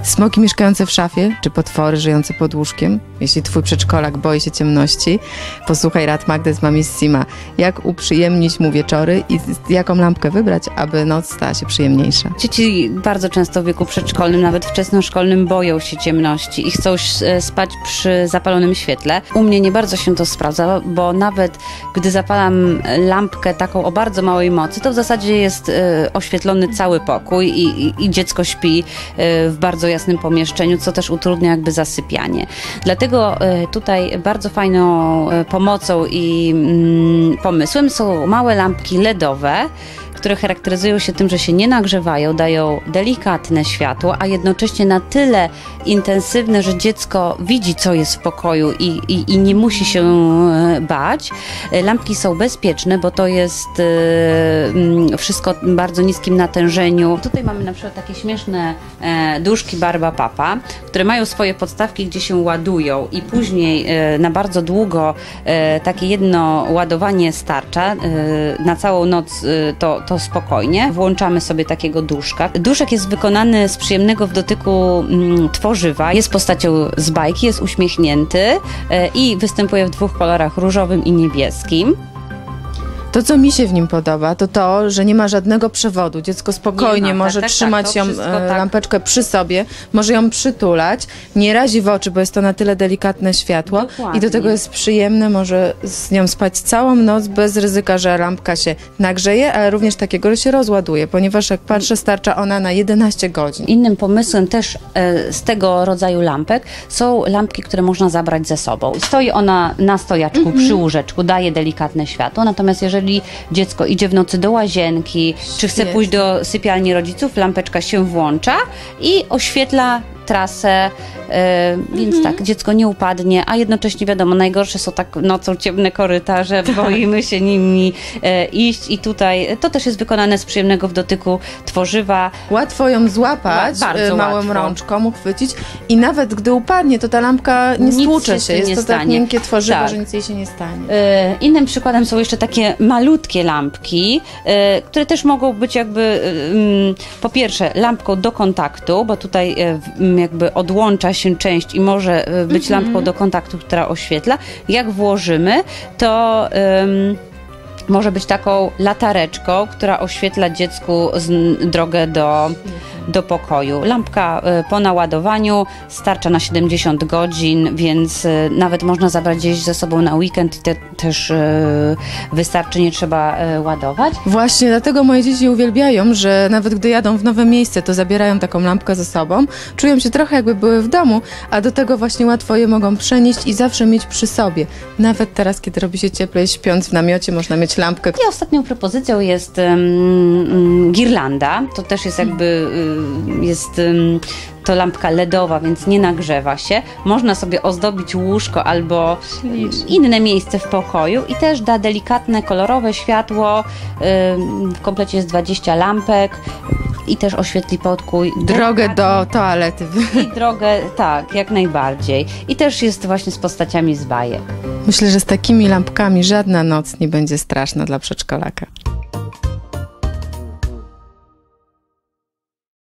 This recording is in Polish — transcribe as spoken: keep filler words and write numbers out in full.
Smoki mieszkające w szafie, czy potwory żyjące pod łóżkiem? Jeśli twój przedszkolak boi się ciemności, posłuchaj rad Magdy z Mamissima. Jak uprzyjemnić mu wieczory i jaką lampkę wybrać, aby noc stała się przyjemniejsza. Dzieci bardzo często w wieku przedszkolnym, nawet wczesnoszkolnym, boją się ciemności i chcą spać przy zapalonym świetle. U mnie nie bardzo się to sprawdza, bo nawet gdy zapalam lampkę taką o bardzo małej mocy, to w zasadzie jest oświetlony cały pokój i, i, i dziecko śpi w bardzo jasnym pomieszczeniu, co też utrudnia jakby zasypianie. Dlatego tutaj bardzo fajną pomocą i mm, pomysłem są małe lampki ledowe, które charakteryzują się tym, że się nie nagrzewają, dają delikatne światło, a jednocześnie na tyle intensywne, że dziecko widzi, co jest w pokoju i, i, i nie musi się bać. Lampki są bezpieczne, bo to jest y, wszystko w bardzo niskim natężeniu. Tutaj mamy na przykład takie śmieszne e, duszki Barba Papa, które mają swoje podstawki, gdzie się ładują i później e, na bardzo długo e, takie jedno ładowanie starcza. E, na całą noc e, to, to spokojnie. Włączamy sobie takiego duszka. Duszek jest wykonany z przyjemnego w dotyku mm, tworzywa. Jest postacią z bajki, jest uśmiechnięty e, i występuje w dwóch kolorach, różowym i niebieskim. To, co mi się w nim podoba, to to, że nie ma żadnego przewodu. Dziecko spokojnie ma, może tak, trzymać tak, ją, wszystko, e, tak. lampeczkę przy sobie, może ją przytulać, nie razi w oczy, bo jest to na tyle delikatne światło. Dokładnie. I do tego jest przyjemne, może z nią spać całą noc bez ryzyka, że lampka się nagrzeje, ale również takiego, że się rozładuje, ponieważ jak patrzę, starcza ona na jedenaście godzin. Innym pomysłem też e, z tego rodzaju lampek są lampki, które można zabrać ze sobą. Stoi ona na stojaczku, mhm. przy łóżeczku, daje delikatne światło, natomiast jeżeli dziecko idzie w nocy do łazienki, czy chce pójść do sypialni rodziców, lampeczka się włącza i oświetla trasę, e, więc mhm. tak, dziecko nie upadnie, a jednocześnie wiadomo, najgorsze są tak nocą ciemne korytarze, boimy się nimi e, iść i tutaj to też jest wykonane z przyjemnego w dotyku tworzywa. Łatwo ją złapać bardzo małą łatwo. rączką, uchwycić i nawet gdy upadnie, to ta lampka nie Nic stłucze się, się jest nie to stanie. tak miękkie tworzywo, Tak. że nic jej się nie stanie. E, innym przykładem są jeszcze takie malutkie lampki, e, które też mogą być jakby e, po pierwsze lampką do kontaktu, bo tutaj e, jakby odłącza się część i może być mm-hmm. lampką do kontaktu, która oświetla. Jak włożymy, to um, może być taką latareczką, która oświetla dziecku z, drogę do, do pokoju. Lampka y, po naładowaniu starcza na siedemdziesiąt godzin, więc y, nawet można zabrać gdzieś ze sobą na weekend i te, też y, wystarczy, nie trzeba y, ładować. Właśnie dlatego moje dzieci uwielbiają, że nawet gdy jadą w nowe miejsce, to zabierają taką lampkę ze sobą. Czują się trochę jakby były w domu, a do tego właśnie łatwo je mogą przenieść i zawsze mieć przy sobie. Nawet teraz, kiedy robi się cieplej, śpiąc w namiocie, można mieć lampkę. I ostatnią propozycją jest um, girlanda. To też jest jakby um, jest um, to lampka ledowa, więc nie nagrzewa się. Można sobie ozdobić łóżko albo Ślicznie. inne miejsce w pokoju i też da delikatne, kolorowe światło. Um, w komplecie jest dwadzieścia lampek. I też oświetli pokój. Drogę do toalety. I drogę, tak, jak najbardziej. I też jest właśnie z postaciami z bajek. Myślę, że z takimi lampkami żadna noc nie będzie straszna dla przedszkolaka.